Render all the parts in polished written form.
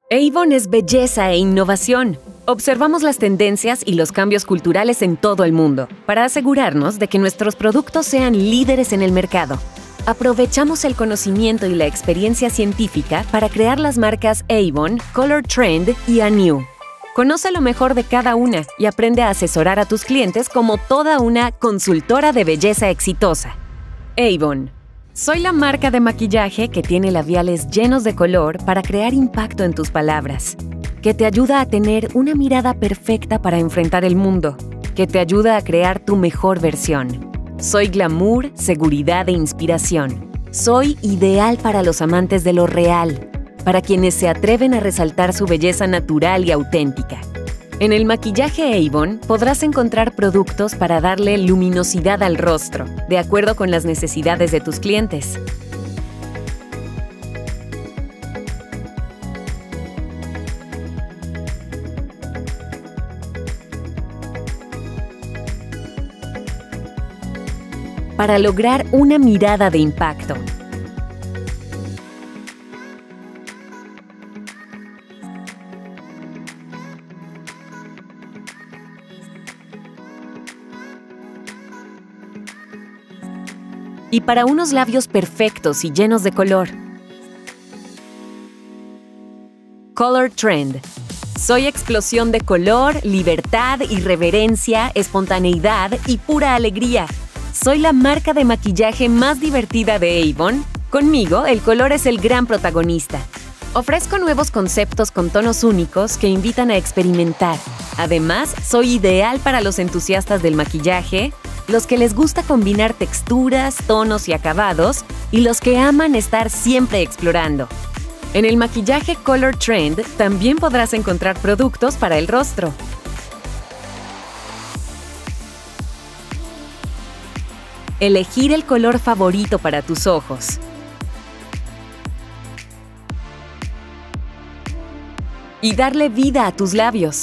Avon es belleza e innovación. Observamos las tendencias y los cambios culturales en todo el mundo para asegurarnos de que nuestros productos sean líderes en el mercado. Aprovechamos el conocimiento y la experiencia científica para crear las marcas Avon, Color Trend y Anew. Conoce lo mejor de cada una y aprende a asesorar a tus clientes como toda una consultora de belleza exitosa. Avon. Soy la marca de maquillaje que tiene labiales llenos de color para crear impacto en tus palabras, que te ayuda a tener una mirada perfecta para enfrentar el mundo, que te ayuda a crear tu mejor versión. Soy glamour, seguridad e inspiración. Soy ideal para los amantes de lo real, para quienes se atreven a resaltar su belleza natural y auténtica. En el maquillaje Avon podrás encontrar productos para darle luminosidad al rostro, de acuerdo con las necesidades de tus clientes. Para lograr una mirada de impacto. Y para unos labios perfectos y llenos de color. Color Trend. Soy explosión de color, libertad, irreverencia, espontaneidad y pura alegría. Soy la marca de maquillaje más divertida de Avon. Conmigo, el color es el gran protagonista. Ofrezco nuevos conceptos con tonos únicos que invitan a experimentar. Además, soy ideal para los entusiastas del maquillaje, los que les gusta combinar texturas, tonos y acabados, y los que aman estar siempre explorando. En el maquillaje Color Trend también podrás encontrar productos para el rostro. Elegir el color favorito para tus ojos. Y darle vida a tus labios.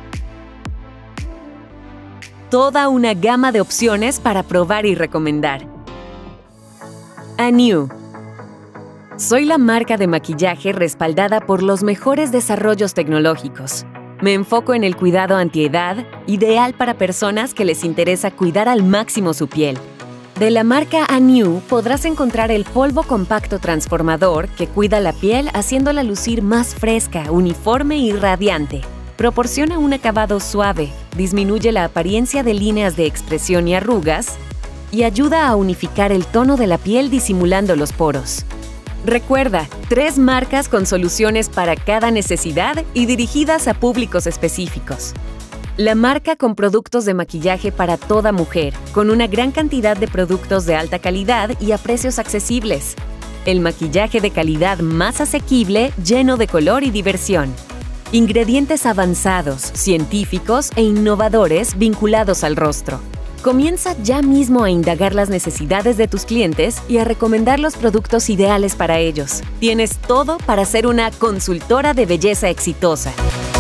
Toda una gama de opciones para probar y recomendar. Anew. Soy la marca de maquillaje respaldada por los mejores desarrollos tecnológicos. Me enfoco en el cuidado antiedad, ideal para personas que les interesa cuidar al máximo su piel. De la marca Anew podrás encontrar el polvo compacto transformador que cuida la piel haciéndola lucir más fresca, uniforme y radiante. Proporciona un acabado suave, disminuye la apariencia de líneas de expresión y arrugas y ayuda a unificar el tono de la piel disimulando los poros. Recuerda, 3 marcas con soluciones para cada necesidad y dirigidas a públicos específicos. La marca con productos de maquillaje para toda mujer, con una gran cantidad de productos de alta calidad y a precios accesibles. El maquillaje de calidad más asequible, lleno de color y diversión. Ingredientes avanzados, científicos e innovadores vinculados al rostro. Comienza ya mismo a indagar las necesidades de tus clientes y a recomendar los productos ideales para ellos. Tienes todo para ser una consultora de belleza exitosa.